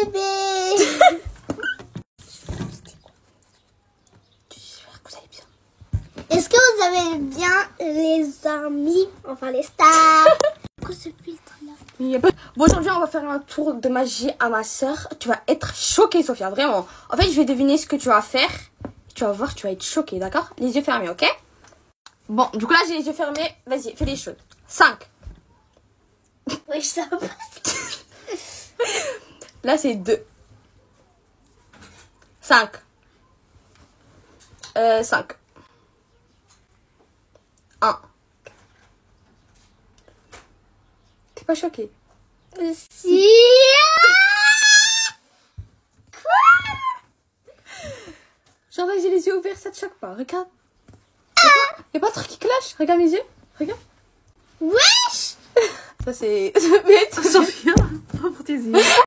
bébé. J'espère que vous allez bien. Est-ce que vous avez bien les amis, enfin les stars? Pourquoi ce filtre là? Bon, aujourd'hui, on va faire un tour de magie à ma soeur. Tu vas être choquée, Sophia, vraiment. En fait, je vais deviner ce que tu vas faire. Tu vas voir, tu vas être choquée, d'accord? Les yeux fermés, ok? Bon, du coup, là, j'ai les yeux fermés. Vas-y, fais les choses. 5. Oui, ça passe. Là, c'est 2. 5. 5. 1. T'es pas choquée? Si. Genre là, j'ai les yeux ouverts, ça te choque pas. Regarde. Y'a pas de truc qui cloche. Regarde mes yeux. Regarde. Wesh. Ça, c'est... Mais Sophia, pas pour tes yeux.